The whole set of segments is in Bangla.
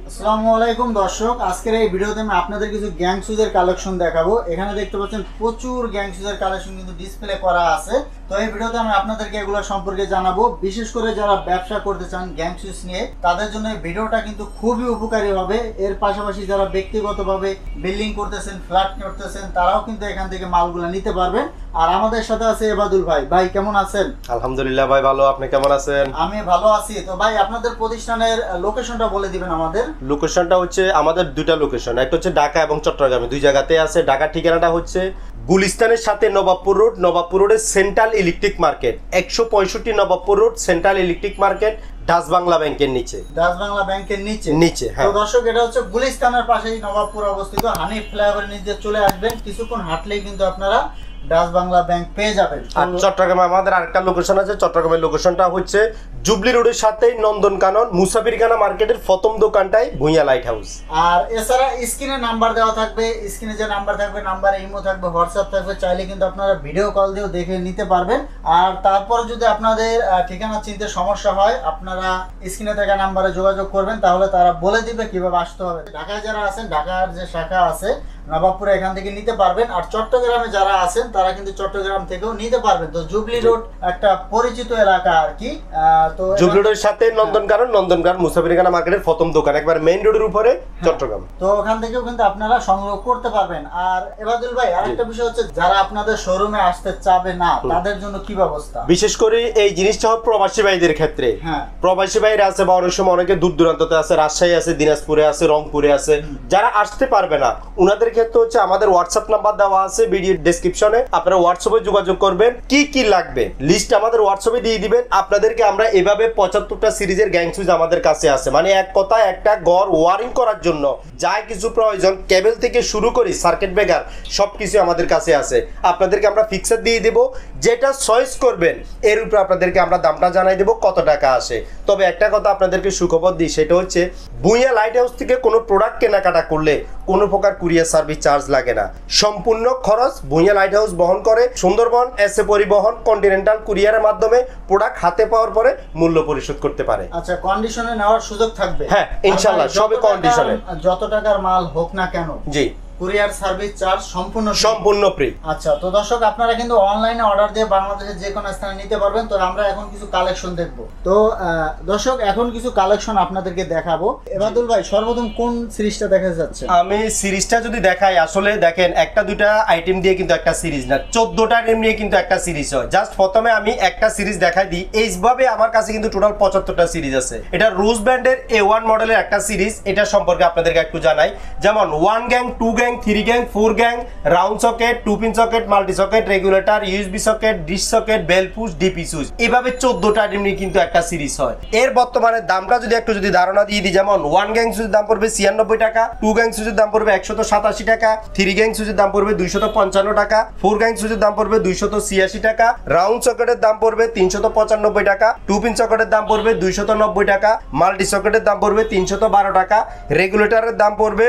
আসসালামু আলাইকুম দর্শক, আজকের এই ভিডিওতে আমি আপনাদের কিছু গ্যাং শুজের কালেকশন দেখাবো। এখানে দেখতে পাচ্ছেন প্রচুর গ্যাং শুজের কালেকশন কিন্তু ডিসপ্লে করা আছে। তো এই ভিডিওতে আমি আপনাদেরকে এগুলো সম্পর্কে জানাবো। বিশেষ করে যারা ব্যবসা করতে চান গ্যাং শুজ নিয়ে, তাদের জন্য এই ভিডিওটা কিন্তু খুবই উপকারী হবে। এর পাশাপাশি যারা ব্যক্তিগতভাবে বিল্ডিং করতেছেন, ফ্ল্যাট করতেছেন, তারাও কিন্তু এখান থেকে মালগুলো নিতে পারবেন। আর আমাদের সাথে আছে এবাদুল ভাই। ভাই কেমন আছেন? আলহামদুলিল্লাহ ভাই, ভালো। আপনি কেমন আছেন? আমি ভালো আছি। তো ভাই আপনাদের প্রতিষ্ঠানের লোকেশনটা বলে দিবেন আমাদের। লোকেশনটা হচ্ছে আমাদের দুইটা লোকেশন, একটা হচ্ছে ঢাকা এবং চট্টগ্রামে, দুই জায়গাতে আছে। ঢাকার ঠিকানাটা হচ্ছে গুলিস্তানের সাথে নবাবপুর রোডের central electric market, 165 Nawabpur road, central electric market, Dutch Bangla ব্যাংকের নিচে। ডাচ বাংলা ব্যাংকের নিচে নিচে, হ্যাঁ। তো দর্শক, এটা হচ্ছে গুলিস্তানের পাশেই নবাবপুর অবস্থিত। হানিফ ফ্লাইওভারের নিচে চলে আসবেন, কিছুক্ষণ হাঁটলেই কিন্তু আপনারা ডাচ বাংলা ব্যাংক পেয়ে যাবেন। আর চট্টগ্রামে আমাদের আরেকটা লোকেশন আছে। চট্টগ্রামের লোকেশনটা হচ্ছে জুবলি রোডের সাথেই নন্দনকানন মুসাফিরখানা মার্কেটের প্রথম দোকানটাই ভুঁইয়া লাইট হাউস। আর এছাড়া স্ক্রিনে নাম্বার দেওয়া থাকবে, স্ক্রিনে যে নাম্বার থাকবে, নাম্বারে ইমো থাকবে, হোয়াটসঅ্যাপ থাকবে, চাইলে কিন্তু আপনারা ভিডিও কল দিয়েও দেখে নিতে পারবেন। আর তারপর যদি আপনাদের ঠিকানা চিনতে সমস্যা হয়, আপনারা স্ক্রিনে থাকা নাম্বারে যোগাযোগ করবেন, তাহলে তারা বলে দিবে কিভাবে আসতে হবে। ঢাকায় যারা আছেন, ঢাকার যে শাখা আছে নবাবপুরে, এখান থেকে নিতে পারবেন। আর চট্টগ্রামে যারা আছেন, তারা কিন্তু চট্টগ্রাম থেকেও নিতে পারবেন। তো জুবলি রোড একটা পরিচিত এলাকা আর কি। তো জুবলি রোডের সাথে নন্দনকানন মুসাফিরখানা মার্কেটের প্রথম দোকান, একবার মেইন রোডের উপরে, চট্টগ্রাম। তো ওখান থেকেও কিন্তু আপনারা সংগ্রহ করতে পারবেন। আর এবাদুল ভাই, আরেকটা বিষয় হচ্ছে, যারা আপনাদের শোরুমে আসতে চাবে না, তাদের জন্য কি ব্যবস্থা? বিশেষ করে এই জিনিসটা হয় প্রবাসী ভাইদের ক্ষেত্রে। হ্যাঁ, প্রবাসী ভাইরা আছে, বা অনেক সময় অনেকে দূর দূরান্ততে আছে, রাজশাহী আছে, দিনাজপুরে আছে, রংপুরে আছে, যারা আসতে পারবে না, উনাদের ক্ষেত্রে হচ্ছে আমাদের হোয়াটসঅ্যাপ নাম্বার দেওয়া আছে ভিডিও ডেসক্রিপশনে। আপনারা হোয়াটসঅ্যাপে যোগাযোগ করবেন, কি কি লাগবে লিস্ট আমাদের হোয়াটসঅ্যাপে দিয়ে দিবেন। আপনাদেরকে আমরা এভাবে 75টা সিরিজের গ্যাং সুইচ আমাদের কাছে আছে, মানে এক কথা একটা ঘর ওয়ারিং করার জন্য যা কিছু প্রয়োজন, কেবল থেকে শুরু করি সার্কিট ব্রেকার, সবকিছু আমাদের কাছে আছে। আপনাদেরকে আমরা ফিক্সার দিয়ে দেব, যেটা চয়েস করবেন এর উপর আপনাদেরকে আমরা দামটা জানাই দেব কত টাকা আসে। তবে একটা কথা আপনাদেরকে সুখবর দিই, সেটা হচ্ছে ভুঁইয়া লাইট হাউস থেকে কোনো প্রোডাক্ট কেনাকাটা করলে কোনো প্রকার কুরিয়ার সার্ভিস চার্জ লাগে না। সম্পূর্ণ খরচ ভুঁইয়া লাইট হাউস বহন করে। সুন্দরবন এসএ পরিবহন কন্টিনেন্টাল কুরিয়ারের মাধ্যমে প্রোডাক্ট হাতে পাওয়ার পরে মূল্য পরিশোধ করতে পারে। আচ্ছা, কন্ডিশনে নেওয়ার সুযোগ থাকবে? হ্যাঁ, ইনশাআল্লাহ, সবে কন্ডিশনে। যত টাকার মাল হোক না কেন, জি, কুরিয়ার সার্ভিস চার্জ সম্পূর্ণ ফ্রি। আচ্ছা, তো দর্শক, আপনারা কিন্তু অনলাইনে অর্ডার দিয়ে বাংলাদেশের যে কোনো স্থানে নিতে পারবেন। তো আমরা এখন কিছু কালেকশন দেখব। তো দর্শক, এখন কিছু কালেকশন আপনাদেরকে দেখাবো। এবাদুল ভাই, সর্বপ্রথম কোন সিরিজটা দেখা যাচ্ছে? আমি সিরিজটা যদি দেখাই, আসলে দেখেন একটা দুইটা আইটেম দিয়ে কিন্তু একটা সিরিজ না, 14টা আইটেম নিয়ে কিন্তু একটা সিরিজ হয়। জাস্ট প্রথমে আমি একটা সিরিজ দেখাই দিই। এইভাবে আমার কাছে কিন্তু টোটাল 75টা সিরিজ আছে। এটা রোজ ব্র্যান্ডের A1 মডেলের একটা সিরিজ। এটা সম্পর্কে আপনাদেরকে একটু জানাই। যেমন 1 gang, 2 gang, 3 gang, 4 gang, round socket, 2 pin socket, multi socket, regulator, USB socket, dish socket, bell push, DP switch, এভাবে 14টা আইটেম নিয়ে কিন্তু একটা সিরিজ হয়। এর বর্তমানে দামটা যদি একটু ধারণা দিয়ে দিই, যেমন 1 গ্যাং সুইচের দাম পড়বে 96 টাকা, 2 গ্যাং সুইচের দাম পড়বে 187 টাকা, 3 গ্যাং সুইচের দাম পড়বে 255 টাকা, 4 গ্যাং সুইচের দাম পড়বে 286 টাকা, রাউন্ড সকেটের দাম পড়বে 395 টাকা, 2 পিন সকেটের দাম পড়বে 290 টাকা, মাল্টি সকেটের দাম পড়বে 312 টাকা, রেগুলেটরের দাম পড়বে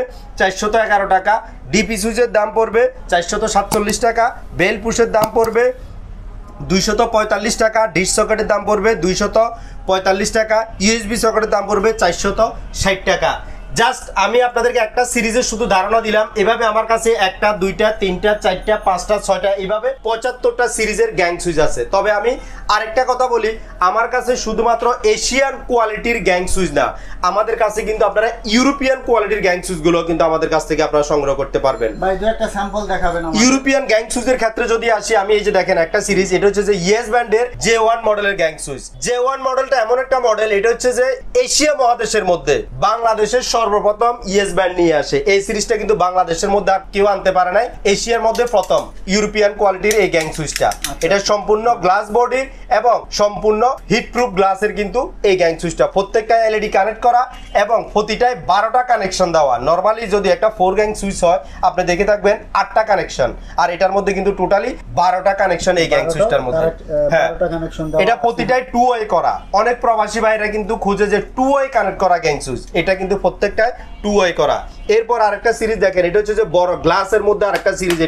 411 টাকা, ডিপি সুইচের দাম পড়বে 447 টাকা, বেল পুশের দাম পড়বে 245 টাকা, ডিশ সকেটের দাম পড়বে 245 টাকা, ইউএসবি সকেটের দাম পড়বে 460 টাকা। জাস্ট আমি আপনাদেরকে একটা সিরিজের শুধু ধারণা দিলাম। এভাবে আমার কাছে একটা, দুইটা, তিনটা, চারটা, পাঁচটা, ছয়টা, এভাবে 75টা সিরিজের গ্যাং সুইচ আছে। তবে আমি আরেকটা কথা বলি, আমার কাছে শুধুমাত্র এশিয়ান কোয়ালিটির গ্যাং সুইচ না, আমাদের কাছে কিন্তু আপনারা ইউরোপিয়ান কোয়ালিটির গ্যাং সুইচগুলো কিন্তু আমাদের কাছ থেকে আপনারা সংগ্রহ করতে পারবেন। ভাই, দুই একটা স্যাম্পল দেখাবেন আমাদের? ইউরোপিয়ান গ্যাং সুইচের ক্ষেত্রে যদি আসি, আমি এই যে দেখেন একটা সিরিজ, এটা হচ্ছে যে ইয়েস ব্র্যান্ডের J1 মডেলের গ্যাং সুইচ। J1 মডেলটা এমন একটা মডেল, এটা হচ্ছে যে এশিয়া মহাদেশের মধ্যে বাংলাদেশের সর্বপ্রথম ইয়েস ব্র্যান্ড নিয়ে আসে। এই সিরিজটা কিন্তু বাংলাদেশের মধ্যে আর কেউ আনতে পারে নাই, এশিয়ার মধ্যে প্রথম ইউরোপিয়ান কোয়ালিটির এই গ্যাং সুইচটা। এটা সম্পূর্ণ গ্লাস বডির এবং সম্পূর্ণ হিট প্রুফ গ্লাসের কিন্তু এই গ্যাং সুইচটা। প্রত্যেকটা এলইডি কানেক্ট করা এবং প্রতিটায় 12টা কানেকশন দেওয়া। নরমালি যদি একটা 4 গ্যাং সুইচ হয়, আপনি দেখে থাকবেন 8টা কানেকশন, আর এটার মধ্যে কিন্তু টোটালি 12টা কানেকশন এই গ্যাং সুইচটার মধ্যে। হ্যাঁ, এটা প্রতিটাই 2 ওয়ে করা। অনেক প্রবাসী ভাইরা কিন্তু খুঁজে যে 2 ওয়ে কানেক্ট করা গ্যাং সুইচ, এটা কিন্তু প্রত্যেকটায় 2 ওয়ে করা। এরপর আরেকটা সিরিজ দেখেন, এটা হচ্ছে যে বড় গ্লাসের মধ্যে আরেকটা সিরিজ, এটা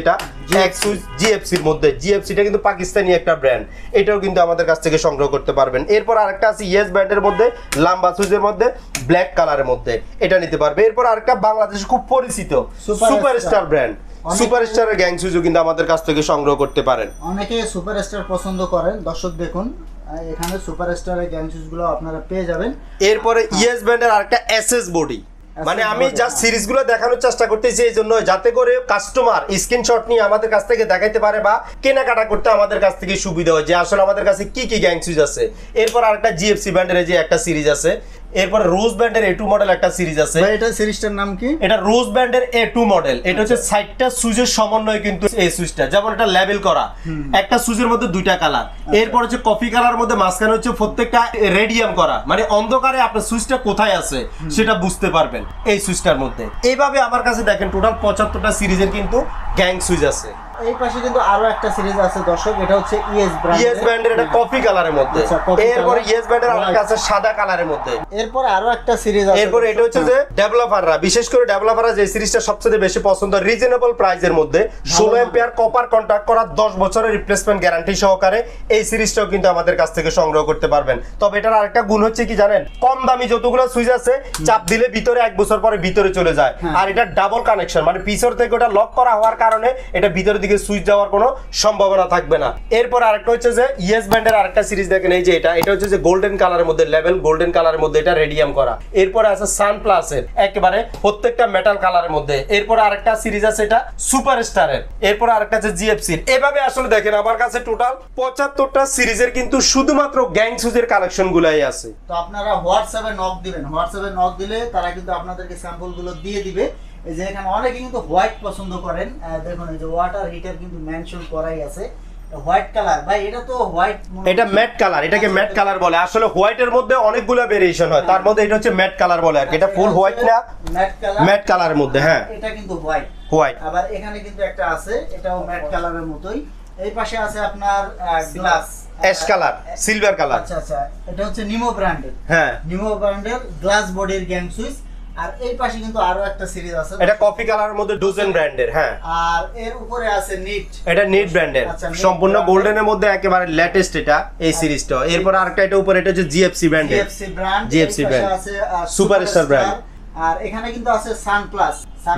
এক সুইচ জিএফসির মধ্যে, জিএফসিটা কিন্তু পাকিস্তানি একটা ব্র্যান্ড, এটাও কিন্তু আমাদের কাছ থেকে সংগ্রহ করতে পারবেন। এরপর আরেকটা আছে ইয়েস ব্র্যান্ডের মধ্যে লম্বা সুইচের মধ্যে ব্ল্যাক কালারের মধ্যে, এটা নিতে পারবে। এরপর আরেকটা বাংলাদেশে খুব পরিচিত সুপারস্টার ব্র্যান্ড, সুপারস্টারের গ্যাং সুইচও কিন্তু আমাদের কাছ থেকে সংগ্রহ করতে পারেন। অনেকে সুপারস্টার পছন্দ করেন দর্শক, দেখুন এখানে সুপারস্টারের গ্যাং সুইচগুলো আপনারা পেয়ে যাবেন। এরপরে ইয়েস ব্র্যান্ডের আরেকটা এসএস বডি, মানে আমি জাস্ট সিরিজগুলো দেখানোর চেষ্টা করতেছি এই জন্য, যাতে করে কাস্টমার স্ক্রিনশট নিয়ে আমাদের কাছ থেকে দেখাইতে পারে বা কেনাকাটা করতে আমাদের কাছ থেকে সুবিধা হয় যে আসলে আমাদের কাছে কি কি গ্যাং সুইচ আছে। এরপর আরেকটা জিএফসি ব্র্যান্ডের যে একটা সিরিজ আছে, এরপর রোজ ব্র্যান্ডের A2 মডেল একটা সিরিজ আছে। ভাই এটা সিরিজটার নাম কি? এটা রোজ ব্র্যান্ডের A2 মডেল, এটা হচ্ছে 60টা সুইচের সমন্বয় কিন্তু এই সুইচটা, যেমন এটা লেবেল করা, একটা সুইচের মধ্যে দুইটা কালার। এরপর হচ্ছে কফি কালার মধ্যে মাঝখানে হচ্ছে প্রত্যেকটা রেডিয়াম করা, মানে অন্ধকারে আপনার সুইচটা কোথায় আছে সেটা বুঝতে পারবেন এই সুইচটার মধ্যে। এইভাবে আমার কাছে দেখেন টোটাল 75টা সিরিজের কিন্তু গ্যাং সুইচ আছে। এই পাশে কিন্তু আরো একটা সিরিজ আছে দর্শক, এটা হচ্ছে ইএস ব্র্যান্ড, ইএস ব্র্যান্ডের এটা কফি কালারের মধ্যে। এরপর ইএস ব্র্যান্ডের আরেকটা আছে সাদা কালারের মধ্যে। এরপর আরো একটা সিরিজ আছে। এরপর এটা হচ্ছে যে ডেভেলপাররা, বিশেষ করে ডেভেলপাররা যে সিরিজটা সবচেয়ে বেশি পছন্দ, রিজনেবল প্রাইসের মধ্যে 16 এম্পিয়ার কপার কন্টাক্ট করা 10 বছরের রিপ্লেসমেন্ট গ্যারান্টি সহকারে এই সিরিজটাও কিন্তু আমাদের কাছ থেকে সংগ্রহ করতে পারবেন। তবে এটার আরেকটা গুণ হচ্ছে কি জানেন, কম দামি যতগুলো সুইচ আছে চাপ দিলে ভিতরে 1 বছর পরে ভিতরে চলে যায়, আর এটা ডাবল কানেকশন, মানে পিছর থেকে ওটা লক করা হওয়ার কারণে এটা ভিতরের দিকে সুইচ যাওয়ার কোনো সম্ভাবনা থাকবে না। এরপর আরেকটা হচ্ছে যে ইয়েস ব্র্যান্ডের আরেকটা সিরিজ দেখেন, এই যে এটা হচ্ছে যে গোল্ডেন কালারের মধ্যে, লেভেল গোল্ডেন কালারের মধ্যে এটা রেডিয়াম করা। এরপর আছে সান প্লাসের একেবারে প্রত্যেকটা মেটাল কালারের মধ্যে। এরপর আরেকটা সিরিজ আছে এটা সুপারস্টারের। এরপর আরেকটা আছে জিএফসির। এভাবে আসলে দেখেন আমার কাছে টোটাল 75টা সিরিজের কিন্তু শুধুমাত্র গ্যাং সুইচের কালেকশন গুলাই আছে। তো আপনারা হোয়াটসঅ্যাপে নক দিবেন, হোয়াটসঅ্যাপে নক দিলে তারা কিন্তু আপনাদেরকে স্যাম্পল গুলো দিয়ে দিবে। এই যে এখানে অনেকে কিন্তু হোয়াইট পছন্দ করেন, দেখুন এই যে ওয়াটার হিটার কিন্তু মেনশন করাই আছে হোয়াইট কালার। ভাই এটা তো হোয়াইট, এটা ম্যাট কালার, এটাকে ম্যাট কালার বলে। আসলে হোয়াইটের মধ্যে অনেকগুলো ভেরিয়েশন হয়, তার মধ্যে এটা হচ্ছে ম্যাট কালার বলে আর কি। এটা ফুল হোয়াইট না, ম্যাট কালারের মধ্যে। হ্যাঁ এটা কিন্তু হোয়াইট হোয়াইট। আবার এখানে কিন্তু একটা আছে, এটাও ম্যাট কালারের মতোই। এই পাশে আছে আপনার glass ash colour, silver colour. আচ্ছা আচ্ছা, এটা হচ্ছে নিমো ব্র্যান্ডের। হ্যাঁ, নিমো ব্র্যান্ডের গ্লাস বডির গ্যাং সুইচ। আর এই পাশে কিন্তু আরো একটা সিরিজ আছে, এটা কফি কালারের মধ্যে ডোজেন ব্র্যান্ডের। হ্যাঁ, আর এর উপরে আছে নিট, এটা নিট ব্র্যান্ডের, সম্পূর্ণ গোল্ডেনের মধ্যে একেবারে লেটেস্ট এটা এই সিরিজটা। এরপর আরেকটা এটা উপরে, এটা হচ্ছে জিএফসি ব্র্যান্ডের, জিএফসি ব্র্যান্ড, জিএফসি ব্র্যান্ড আছে সুপারস্টার ব্র্যান্ড। আর এখানে কিন্তু আছে সান প্লাস,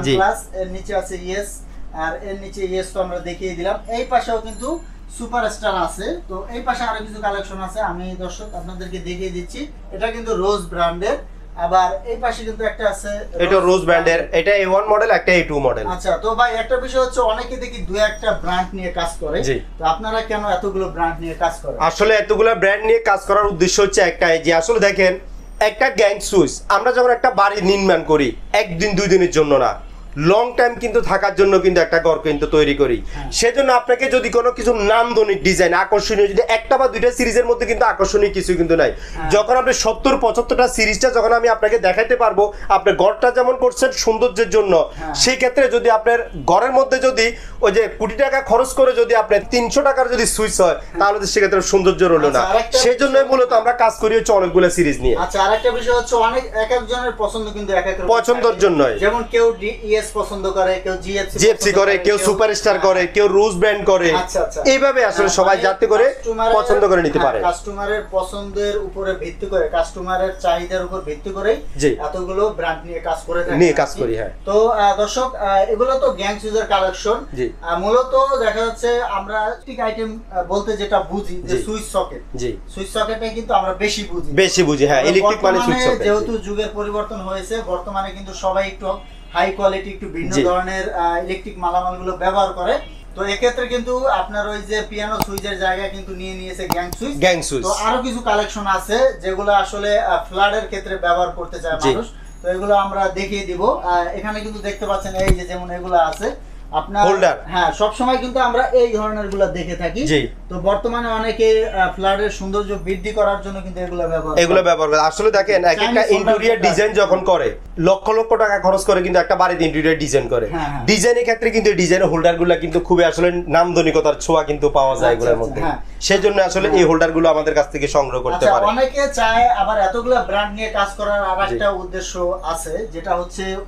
এর নিচে আছে ইয়েস, আর এর নিচে ইয়েস তো আমরা দেখিয়ে দিলাম। এই পাশেও কিন্তু সুপারস্টার আছে। তো এই পাশে আরো কিছু কালেকশন আছে, আমি দর্শক আপনাদেরকে দেখিয়ে দিচ্ছি। এটা কিন্তু রোজ ব্র্যান্ডের। আবার এই পাশে কিন্তু একটা আছে, এটা রোজ ব্র্যান্ডের, এটা A1 মডেল, একটা A2 মডেল। আচ্ছা, তো ভাই একটা বিষয় হচ্ছে অনেকে দেখি দুই একটা ব্র্যান্ড নিয়ে কাজ করে, তো আপনারা কেন এতগুলো ব্র্যান্ড নিয়ে কাজ করেন? আসলে এতগুলো ব্র্যান্ড নিয়ে কাজ করার উদ্দেশ্য হচ্ছে একটাই, যে আসলে দেখেন একটা গ্যাং সুইচ আমরা যখন একটা বাড়ি নির্মাণ করি একদিন দুই দিনের জন্য না, লং টাইম কিন্তু থাকার জন্য কিন্তু একটা ঘর কিন্তু তৈরি করি। সেজন্য আপনাকে যদি কোনো কিছু নান্দনিক ডিজাইন আকর্ষণীয়, যদি একটা বা দুইটা সিরিজের মধ্যে কিন্তু আকর্ষণীয় কিছু কিন্তু নাই, যখন আপনি 70-75টা সিরিজটা যখন আমি আপনাকে দেখাইতে পারবো, আপনার ঘরটা যেমন করছেন সৌন্দর্যের জন্য, সেই ক্ষেত্রে যদি আপনার ঘরের মধ্যে যদি ওই যে কোটি টাকা খরচ করে যদি আপনার 300 টাকার যদি সুইচ হয়, তাহলে তো সেক্ষেত্রে সৌন্দর্য রইল না। সেই জন্যই মূলত আমরা কাজ করি হচ্ছে অনেকগুলো সিরিজ নিয়ে। আচ্ছা, আরেকটা বিষয় হচ্ছে অনেক এক একজনের পছন্দ কিন্তু এক এক রকম, পছন্দের জন্যই। যেমন কেউ পছন্দ করে, কেউ জিএফসি করে, কেউ সুপারস্টার করে, কেউ রোজ ব্র্যান্ড করে। এইভাবে আসলে সবাই যাতে করে পছন্দ করে নিতে পারে। কাস্টমারের পছন্দের উপরে ভিত্তি করে, কাস্টমারের চাহিদার উপর ভিত্তি করে এতগুলো ব্র্যান্ড নিয়ে কাজ করে থাকি, নিয়ে কাজ করি। হ্যাঁ, তো দর্শক এগুলো তো গ্যাং সুইচের কালেকশন। মূলত দেখা যাচ্ছে আমরা ঠিক আইটেম বলতে যেটা বুঝি যে সুইচ সকেট, সুইচ সকেটে কিন্তু আমরা বেশি বুঝি। হ্যাঁ, ইলেকট্রিক মানে সুইচ সকেট। যেহেতু যুগের পরিবর্তন হয়েছে, বর্তমানে কিন্তু সবাই একটু হাই কোয়ালিটি, একটু ভিন্ন ধরনের ইলেকট্রিক মালামালগুলো ব্যবহার করে। তো এক্ষেত্রে কিন্তু আপনার ওই যে পিয়ানো সুইচের জায়গায় কিন্তু নিয়ে নিয়েছে গ্যাং সুইচ। তো আরো কিছু কালেকশন আছে যেগুলো আসলে ফ্ল্যাটের ক্ষেত্রে ব্যবহার করতে চায় মানুষ, তো এগুলো আমরা দেখিয়ে দিব। এখানে কিন্তু দেখতে পাচ্ছেন এই যে যেমন এগুলো আছে আপনার হোল্ডার। হ্যাঁ, সব সময় কিন্তু আমরা এই ধরনের গুলো দেখে থাকি। তো বর্তমানে অনেকে ফ্ল্যাটের সৌন্দর্য বৃদ্ধি করার জন্য কিন্তু এগুলো ব্যবহার করে। আসলে দেখেন একটা ইন্টেরিয়র ডিজাইন যখন করে লক্ষ লক্ষ টাকা খরচ করে কিন্তু একটা বাড়িতে ইন্টেরিয়র ডিজাইন করে, ডিজাইনের ক্ষেত্রে কিন্তু ডিজাইনের হোল্ডার গুলো কিন্তু খুবই আসলে নান্দনিকতার ছোঁয়া কিন্তু পাওয়া যায় এগুলোর মধ্যে। সেজন্য আসলে এই হোল্ডার গুলো আমাদের কাছ থেকে সংগ্রহ করতে পারে। অনেকে চায় আবার এতগুলো ব্র্যান্ড নিয়ে কাজ করার আরেকটা উদ্দেশ্য আছে, যেটা হচ্ছে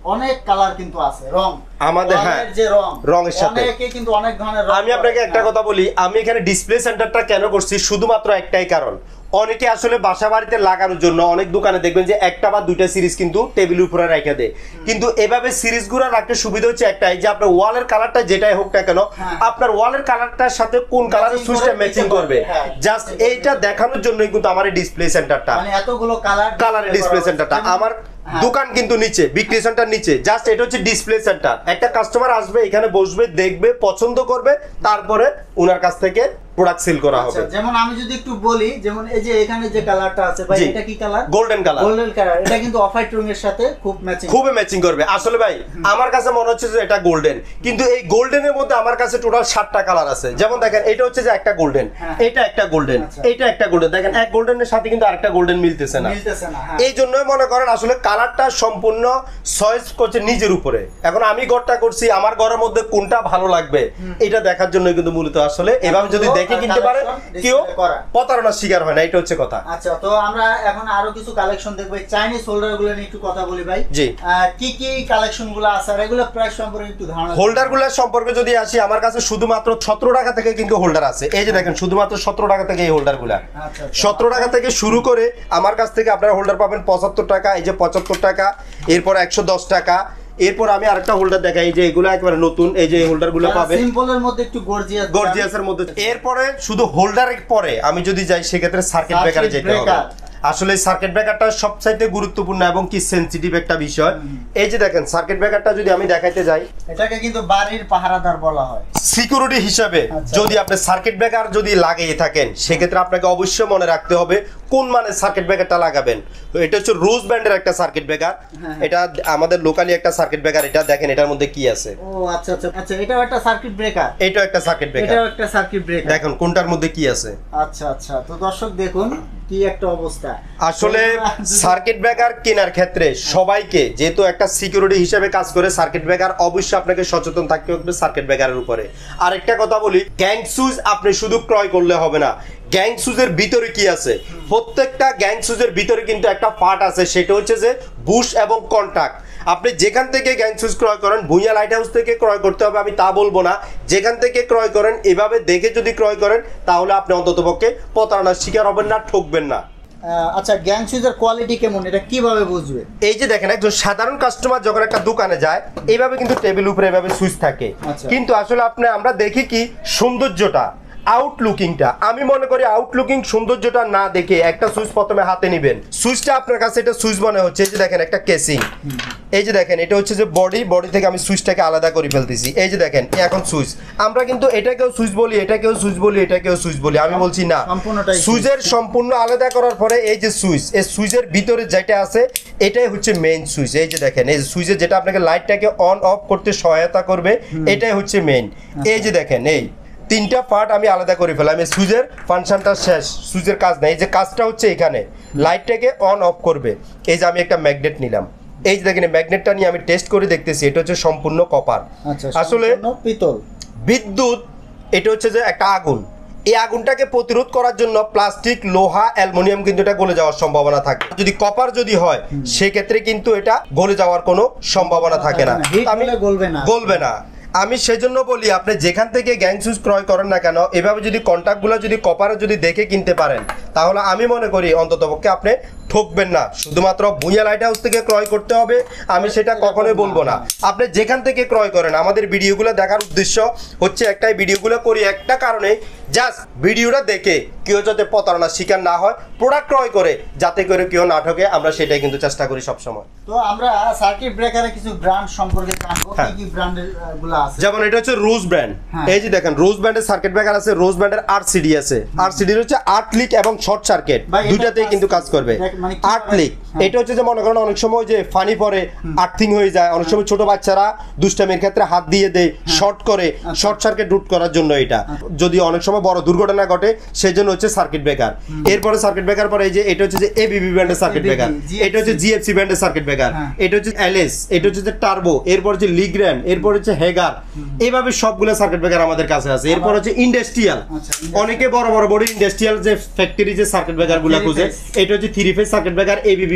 অনেক কালার কিন্তু আছে, রং আমাদের যে রঙের সাথে অনেকে কিন্তু অনেক ধরনের রং। আমি আপনাকে একটা কথা বলি, আমি এখানে ডিসপ্লে সেন্টারটা কেন করছি শুধুমাত্র একটাই কারণ, অনেকে আসলে বাসা বাড়িতে লাগানোর জন্য অনেক দোকানে দেখবেন যে একটা বা দুইটা সিরিজ কিন্তু টেবিলের উপরে রেখে দেয়, কিন্তু এভাবে সিরিজগুলো রাখতে সুবিধা হচ্ছে একটাই যে আপনার ওয়ালের কালারটা যেটাই হোক না কেন আপনার ওয়ালের কালারটার সাথে কোন কালারের সুইচটা ম্যাচিং করবে, জাস্ট এইটা দেখানোর জন্যই কিন্তু আমার এই ডিসপ্লে সেন্টারটা, মানে এতগুলো কালারের ডিসপ্লে সেন্টারটা। আমার দোকান কিন্তু নিচে, বিক্রি সেন্টার নিচে, জাস্ট এটা হচ্ছে ডিসপ্লে সেন্টার। একটা কাস্টমার আসবে এখানে বসবে, দেখবে, পছন্দ করবে, তারপরে ওনার কাছ থেকে প্রোডাক্ট সেল করা হবে। যেমন আমি যদি একটু বলি, যেমন এই যে এখানে যে কালারটা আছে ভাই, এটা কি কালার? Golden colour. গোল্ডেন কালার, এটা কিন্তু অফ হোয়াইট রঙের সাথে খুব ম্যাচিং করবে। আসলে ভাই আমার কাছে মনে হচ্ছে যে এটা গোল্ডেন, কিন্তু এই গোল্ডেনের মধ্যে আমার কাছে টোটাল 7টা কালার আছে। যেমন দেখেন এটা হচ্ছে যে একটা গোল্ডেন, এটা একটা গোল্ডেন, এটা একটা গোল্ডেন, দেখেন এক গোল্ডেনের সাথে কিন্তু আরেকটা গোল্ডেন মিলতেছে না। এই জন্যই মনে করেন আসলে কালারটা সম্পূর্ণ চয়েস করছে নিজের উপরে। এখন আমি ঘরটা করছি, আমার ঘরের মধ্যে কোনটা ভালো লাগবে এটা দেখার জন্য কিন্তু মূলত আসলে এভাবে যদি দেখে কিনতে পারে কেউ প্রতারণার শিকার হয় না, এটা হচ্ছে কথা। আচ্ছা, তো আমরা এখন আরো কিছু কালেকশন দেখব। চাইনিজ হোল্ডার গুলো নিয়ে একটু কথা বলি ভাই। জি, কি কি কালেকশন গুলো আছে আর এগুলো প্রাইস সম্পর্কে একটু ধারণা। হোল্ডার গুলো সম্পর্কে যদি আসি, আমার কাছে শুধুমাত্র 17 টাকা থেকে কিন্তু হোল্ডার আছে। এই যে দেখেন শুধুমাত্র 17 টাকা থেকে এই হোল্ডার গুলা, 17 টাকা থেকে শুরু করে আমার কাছ থেকে আপনারা হোল্ডার পাবেন 75 টাকা, এই যে 75 টাকা, এরপর 110 টাকা। এরপর আমি আরেকটা হোল্ডার দেখাই, এই যে এগুলো একেবারে নতুন, এই যে হোল্ডারগুলো পাবেন সিম্পলের মধ্যে একটু গর্জিয়াসের মধ্যে। এরপরে শুধু হোল্ডারের পরে আমি যদি যাই সেক্ষেত্রে সার্কিট ব্রেকারে যেতে হবে। আসলে সার্কিট ব্রেকারটা সবচাইতে গুরুত্বপূর্ণ এবং কি সেনসিটিভ একটা বিষয়। এই যে দেখেন সার্কিট ব্রেকারটা যদি আমি দেখাইতে যাই, এটাকে কিন্তু বাড়ির পাহারাদার বলা হয় সিকিউরিটি হিসাবে। যদি আপনি সার্কিট ব্রেকার যদি লাগিয়ে থাকেন সেক্ষেত্রে আপনাকে অবশ্যই মনে রাখতে হবে কোন মানের সার্কিট ব্রেকারটা লাগাবেন। তো এটা হচ্ছে রোজ ব্র্যান্ডের একটা সার্কিট ব্রেকার, এটা আমাদের লোকালি একটা সার্কিট ব্রেকার। এটা দেখেন এটার মধ্যে কি আছে। ও আচ্ছা আচ্ছা আচ্ছা, এটাও একটা সার্কিট ব্রেকার, এটাও একটা সার্কিট ব্রেকার, এটাও একটা সার্কিট ব্রেকার। দেখুন কোনটার মধ্যে কি আছে। আচ্ছা আচ্ছা, তো দর্শক দেখুন কি একটা অবস্থা। আসলে সার্কিট ব্রেকার কেনার ক্ষেত্রে সবাইকে, যেহেতু একটা সিকিউরিটি হিসেবে কাজ করে সার্কিট ব্রেকার, অবশ্যই আপনাকে সচেতন থাকতে হবে সার্কিট ব্রেকারের উপরে। আরেকটা কথা বলি, গ্যাং সুইচ আপনি শুধু ক্রয় করলে হবে না, গ্যাং সুইচের ভিতরে কি আছে। প্রত্যেকটা গ্যাং সুইচের ভিতরে কিন্তু একটা পার্ট আছে, সেটা হচ্ছে যে বুশ এবং কন্টাক্ট। আপনি যেখান থেকে গ্যাং সুইচ ক্রয় করেন, ভুঁইয়া লাইট হাউস থেকে ক্রয় করতে হবে আমি তা বলবো না, যেখান থেকে ক্রয় করেন এভাবে দেখে যদি ক্রয় করেন তাহলে আপনি অন্ততপক্ষে প্রতারণার শিকার হবেন না, ঠকবেন না। আচ্ছা, গ্যাং সুইচের কোয়ালিটি কেমন এটা কিভাবে বুঝবে? এই যে দেখেন একজন সাধারণ কাস্টমার যখন একটা দোকানে যায় এইভাবে কিন্তু টেবিল উপরে এভাবে সুইচ থাকে, কিন্তু আসলে আমরা দেখি কি সৌন্দর্যটা, আউটলুকিংটা। আমি মনে করি আউটলুকিং সৌন্দর্যটা না দেখে একটা সুইচ প্রথমে হাতে নেবেন। সুইচটা আপনার কাছে এটা সুইচ মনে হচ্ছে, এই যে দেখেন একটা কেসিং, এই যে দেখেন এটা হচ্ছে যে বডি থেকে আমি সুইচটাকে আলাদা করে ফেলতেছি। এই যে দেখেন এখন সুইচ, আমরা কিন্তু এটাকেও সুইচ বলি, এটাকেও সুইচ বলি, এটাকেও সুইচ বলি। আমি বলছি না, সুইচের সম্পূর্ণ আলাদা করার পরে এই যে সুইচ, এই সুইচের ভিতরে যেটা আছে এটাই হচ্ছে মেইন সুইচ। এই যে দেখেন এই সুইচের যেটা আপনাকে লাইটটাকে অন অফ করতে সহায়তা করবে, এটাই হচ্ছে মেইন। এই যে দেখেন এই 3টা পার্ট আমি আলাদা করে ফেলাম। এই সুইচের ফাংশনটা শেষ, সুইচের কাজ নাই। এই যে কাজটা হচ্ছে এখানে লাইটটাকে অন অফ করবে। এই যে আমি একটা ম্যাগনেট নিলাম, এই যে দেখেন ম্যাগনেটটা নিয়ে আমি টেস্ট করে দেখতেছি, এটা হচ্ছে সম্পূর্ণ কপার। আসলে পিতল বিদ্যুৎ, এটা হচ্ছে যে একটা আগুন, এই আগুনটাকে প্রতিরোধ করার জন্য প্লাস্টিক, লোহা, অ্যালুমিনিয়াম কিন্তু এটা গলে যাওয়ার সম্ভাবনা থাকে। যদি কপার যদি হয় সেক্ষেত্রে কিন্তু এটা গলে যাওয়ার কোনো সম্ভাবনা থাকে না, আমি গলবে না। আমি সেজন্য বলি আপনি যেখান থেকে গ্যাং সুইচ ক্রয় করেন না কেন এভাবে যদি কন্টাক্টগুলো যদি কপারে যদি দেখে কিনতে পারেন তাহলে আমি মনে করি অন্ততপক্ষে আপনি ঠকবেন না। শুধুমাত্র ভুঁইয়া লাইট হাউস থেকে ক্রয় করতে হবে আমি সেটা কখনোই বলবো না। আপনি যেখান থেকে ক্রয় করেন, আমাদের ভিডিওগুলো দেখার উদ্দেশ্য হচ্ছে একটাই, ভিডিওগুলো করি একটা কারণে, জাস্ট ভিডিওটা দেখে কেউ যাতে প্রতারণার শিকার না হয়, প্রোডাক্ট ক্রয় করে যাতে করে কেউ না ঠকে, আমরা সেটাই কিন্তু চেষ্টা করি সবসময়। তো আমরা সার্কিট ব্রেকারে কিছু ব্র্যান্ড সম্পর্কে জানবো, কি কি ব্র্যান্ডের গুলো আছে। যেমন এটা হচ্ছে রোজ ব্র্যান্ড, এই যে দেখেন রোজ ব্র্যান্ডের সার্কিট ব্রেকার আছে, রোজ ব্র্যান্ডের আরসিডি আছে। আরসিডি হচ্ছে আর্টলিক এবং শর্ট সার্কিট, দুইটাতেই কিন্তু কাজ করবে। আর্টলিক এটা হচ্ছে যে মনে করেন অনেক সময় যে ফানি পরে আর্থিং হয়ে যায়, অনেক সময় ছোট বাচ্চারা দুষ্টামির ক্ষেত্রে হাত দিয়ে দেয়, শর্ট করে, শর্ট সার্কিট রুট করার জন্য এটা, যদি অনেক সময় বড় দুর্ঘটনা ঘটে সেই জন্য হচ্ছে সার্কিট ব্রেকার। এরপরে সার্কিট ব্রেকার পরে এই যে এটা হচ্ছে যে এবিবি ব্র্যান্ডের সার্কিট ব্রেকার, এটা হচ্ছে জিএফসি ব্র্যান্ডের সার্কিট ব্রেকার, এটা হচ্ছে এলএস, এটা হচ্ছে যে টার্বো, এরপর হচ্ছে লিগ্র্যান্ড, এরপর হচ্ছে হেগার, এইভাবে সবগুলো সার্কিট ব্রেকার আমাদের কাছে আছে। এরপর হচ্ছে ইন্ডাস্ট্রিয়াল, অনেকে বড় বড় ইন্ডাস্ট্রিয়াল যে ফ্যাক্টরি যে সার্কিট ব্রেকার গুলো খুঁজে, এটা হচ্ছে 3 ফেজ সার্কিট ব্রেকার, এবিবি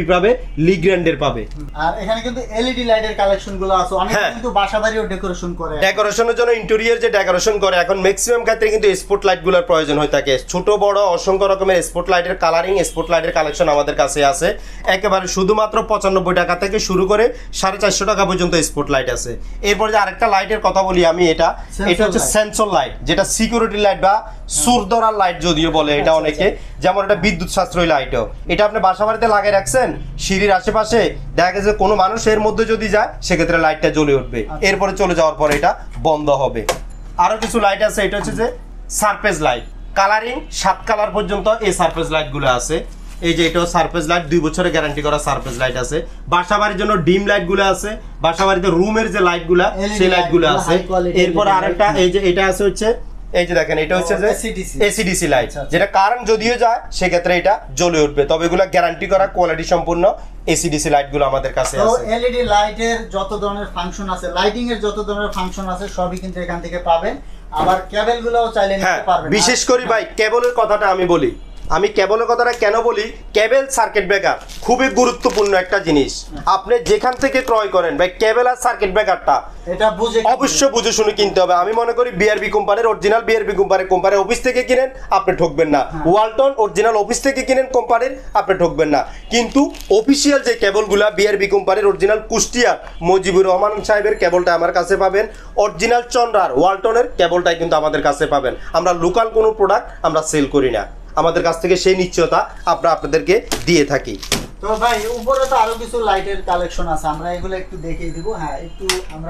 পাবে, লিগ্র্যান্ডের পাবে। আর এখানে কিন্তু এলইডি লাইটের কালেকশন গুলো আছে, অনেকে হ্যাঁ। কিন্তু বাসাবাড়িও ডেকোরেশন করে। ডেকোরেশনের জন্য ইন্টেরিয়র যে ডেকোরেশন করে, এখন ম্যাক্সিমাম ক্ষেত্রে কিন্তু স্পট লাইট গুলোর প্রয়োজন হয়ে থাকে। ছোট বড় অসংখ্য রকমের স্পট লাইটের কালারিং, স্পট লাইটের কালেকশন আমাদের কাছে আছে। একেবারে শুধুমাত্র 95 টাকা থেকে শুরু করে 450 টাকা পর্যন্ত স্পট লাইট আছে। এরপর যে আরেকটা লাইটের কথা বলি আমি, এটা হচ্ছে সেন্সর লাইট, যেটা সিকিউরিটি লাইট বা সুরদরার লাইট যদিও বলে এটা অনেকে, যেমন এটা বিদ্যুৎ সাশ্রয়ী লাইটও। এটা আপনি বাসা বাড়িতে লাগিয়ে রাখছেন, সিঁড়ির আশেপাশে দেখা গেছে কোনো মানুষ এর মধ্যে যদি যায় সেক্ষেত্রে লাইটটা জ্বলে উঠবে, এরপরে চলে যাওয়ার পরে এটা বন্ধ হবে। আরো কিছু লাইট আছে, এটা হচ্ছে যে সারফেস লাইট, কালারিং 7 কালার পর্যন্ত এই সারফেস লাইট গুলো আছে। এই যে এটাও সারফেস লাইট, 2 বছরের গ্যারান্টি করা সারফেস লাইট আছে। বাসা বাড়ির জন্য ডিম লাইট গুলো আছে, বাসা বাড়িতে রুমের যে লাইট গুলা সেই লাইট গুলো আছে। এরপর আরেকটা এই যে এটা আছে হচ্ছে, এই যে দেখেন এটা হচ্ছে যে এসিডিসি লাইট, যেটা কারেন্ট যদিও যায় সেক্ষেত্রে এটা জ্বলে উঠবে, তবে এগুলো গ্যারান্টি করা কোয়ালিটি সম্পূর্ণ এসিডিসি লাইট গুলো আমাদের কাছে আছে। তো এলইডি লাইটের যত ধরনের ফাংশন আছে, লাইটিং এর যত ধরনের ফাংশন আছে সবই কিন্তু এখান থেকে পাবেন। আবার কেবল গুলোও চাইলে নিতে পারবেন। বিশেষ করে ভাই কেবলের কথাটা আমি বলি, আমি কেবলের কথাটা কেন বলি, কেবল সার্কিট ব্রেকার খুবই গুরুত্বপূর্ণ একটা জিনিস। আপনি যেখান থেকে ক্রয় করেন ভাই, কেবল আর সার্কিট ব্রেকারটা এটা বুঝে অবশ্যই বুঝে শুনে কিনতে হবে। আমি মনে করি বিআরবি কোম্পানির অরিজিনাল বিআরবি কোম্পানির অফিস থেকে কিনেন, আপনি ঠকবেন না। ওয়ালটন অরিজিনাল অফিস থেকে কিনেন কোম্পানির, আপনি ঠকবেন না। কিন্তু অফিসিয়াল যে কেবলগুলা বিআরবি কোম্পানির অরিজিনাল কুষ্টিয়ার মুজিবুর রহমান সাহেবের কেবলটা আমার কাছে পাবেন, অরিজিনাল চন্দ্রার ওয়ালটনের কেবলটাই কিন্তু আমাদের কাছে পাবেন। আমরা লোকাল কোনো প্রোডাক্ট আমরা সেল করি না, আমাদের কাছ থেকে সেই নিশ্চয়তা আমরা আপনাদেরকে দিয়ে থাকি। তো ভাই উপরে তো আরো কিছু লাইটের কালেকশন আছে, আমরা এগুলো একটু দেখিয়ে দিব। হ্যাঁ একটু আমরা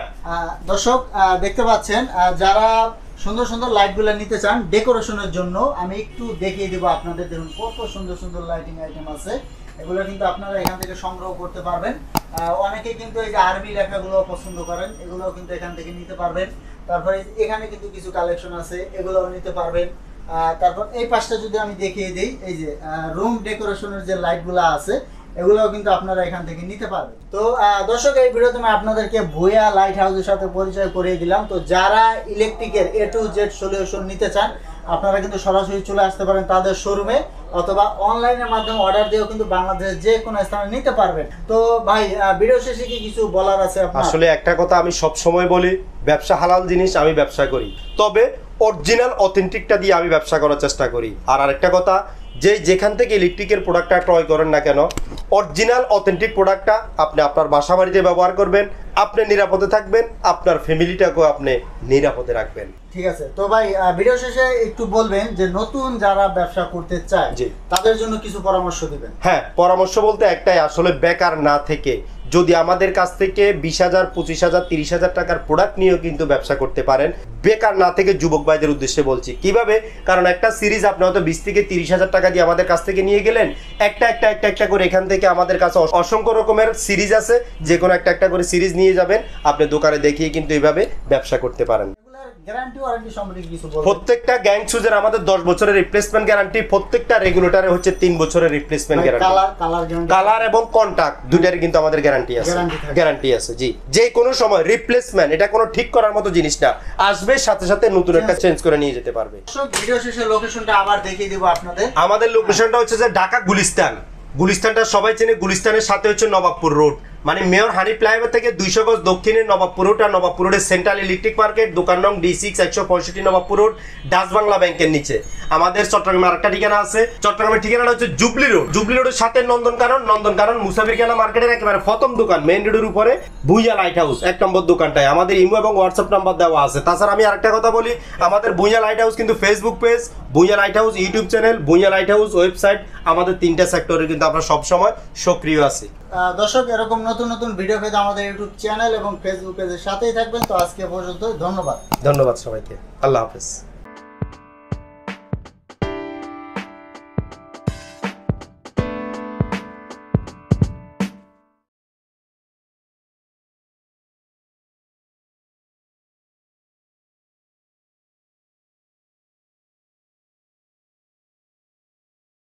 দর্শক দেখতে পাচ্ছেন, যারা সুন্দর সুন্দর লাইট গুলো নিতে চান ডেকোরেশনের জন্য, আমি একটু দেখিয়ে দিব আপনাদের। দেখুন কত সুন্দর সুন্দর লাইটিং আইটেম আছে, এগুলো কিন্তু আপনারা এখান থেকে সংগ্রহ করতে পারবেন। অনেকে কিন্তু এই যে আরবি লেখাগুলো পছন্দ করেন, এগুলোও কিন্তু এখান থেকে নিতে পারবেন। তারপরে এখানে কিন্তু কিছু কালেকশন আছে, এগুলোও নিতে পারবেন। তারপর এই পাশটা যদি আমি দেখিয়ে দিই, এই যে রুম ডেকোরেশনের যে লাইটগুলো আছে এগুলোও কিন্তু আপনারা এখান থেকে নিতে পারবেন। তো দর্শক এই ভিডিওতে আমি আপনাদেরকে ভুয়া লাইট হাউসের সাথে পরিচয় করিয়ে দিলাম। তো যারা ইলেকট্রিকের A to Z সলিউশন নিতে চান আপনারা কিন্তু সরাসরি চলে আসতে পারেন তাদের শোরুমে, অথবা অনলাইনের মাধ্যমে অর্ডার দিয়েও কিন্তু বাংলাদেশের যে কোনো স্থানে নিতে পারবেন। তো ভাই ভিডিও শেষে কি কিছু বলার আছে আপনার? আসলে একটা কথা আমি সব সময় বলি, ব্যবসা হালাল জিনিস, আমি ব্যবসা করি, তবে অরিজিনাল অথেন্টিকটা দিয়ে আমি ব্যবসা করার চেষ্টা করি। আর আরেকটা কথা, যে যেখান থেকে ইলেকট্রিকের প্রোডাক্টটা ক্রয় করেন না কেন, অরিজিনাল অথেন্টিক প্রোডাক্টটা আপনি আপনার বাসা বাড়িতে ব্যবহার করবেন, আপনি নিরাপদে থাকবেন, আপনার ফ্যামিলিটাকেও আপনি নিরাপদে রাখবেন। ঠিক আছে। তো ভাই ভিডিও শেষে একটু বলবেন যে নতুন যারা ব্যবসা করতে চায় তাদের জন্য কিছু পরামর্শ দিবেন। হ্যাঁ, পরামর্শ বলতে একটাই, আসলে বেকার না থেকে যদি আমাদের কাছ থেকে 20,000, 25,000, 30,000 টাকার প্রোডাক্ট নিয়েও কিন্তু ব্যবসা করতে পারেন। বেকার না থেকে যুবক ভাইদের উদ্দেশ্যে বলছি কিভাবে, কারণ একটা সিরিজ আপনি হয়তো 20 থেকে 30,000 টাকা দিয়ে আমাদের কাছ থেকে নিয়ে গেলেন, একটা করে এখান থেকে আমাদের কাছে অসংখ্য রকমের সিরিজ আছে, যে কোনো একটা করে সিরিজ নিয়ে যাবেন, আপনি দোকানে দেখিয়ে কিন্তু এইভাবে ব্যবসা করতে পারেন। গ্যারান্টি ওয়ারেন্টি সম্পর্কে কিছু বলবেন? প্রত্যেকটা গ্যাং সুজের আমাদের 10 বছরের রিপ্লেসমেন্ট গ্যারান্টি, প্রত্যেকটা রেগুলেটরে হচ্ছে 3 বছরের রিপ্লেসমেন্ট গ্যারান্টি। কালার এবং কন্টাক্ট দুইটারই কিন্তু আমাদের গ্যারান্টি আছে জি। যে কোনো সময় রিপ্লেসমেন্ট, এটা কোনো ঠিক করার মতো জিনিস না, আসবে সাথে সাথে নতুন একটা চেঞ্জ করে নিয়ে যেতে পারবে। ভিডিও শেষে লোকেশনটা আবার দেখিয়ে দিব আপনাদের। আমাদের লোকেশনটা হচ্ছে যে ঢাকা গুলিস্তান। গুলিস্তানটা সবাই চেনে, গুলিস্তানের সাথে হচ্ছে নবাবপুর রোড, মানে মেয়র হানি ফ্লাইওভার থেকে 200 গজ দক্ষিণে নবাবপুর রোড, আর নবাবপুর রোডের সেন্ট্রাল ইলেকট্রিক মার্কেট, দোকান নং D6 165 Nawabpur road, Dutch Bangla ব্যাংকের নিচে। আমাদের চট্টগ্রামে আরেকটা ঠিকানা আছে, চট্টগ্রামের ঠিকানাটা হচ্ছে জুবলি রোড, জুবলি রোডের সাথে নন্দনকানন মুসাফিরখানা মার্কেটের একেবারে প্রথম দোকান, মেইন রোডের উপরে ভুইয়া লাইট হাউস 1 নম্বর দোকানটায়। আমাদের ইমো এবং হোয়াটসঅ্যাপ নাম্বার দেওয়া আছে। তাছাড়া আমি আরেকটা কথা বলি, আমাদের ভুইয়া লাইট হাউস কিন্তু Facebook page, Bhuiyan light house YouTube channel, Bhuiyan light house website, আমাদের 3টা সেক্টরে কিন্তু আমরা সবসময় সক্রিয় আছি। দর্শক এরকম নতুন নতুন ভিডিও পেতে আমাদের ইউটিউব চ্যানেল এবং ফেসবুক পেজের সাথেই থাকবেন। তো আজকে পর্যন্ত ধন্যবাদ সবাইকে, আল্লাহ হাফেজ।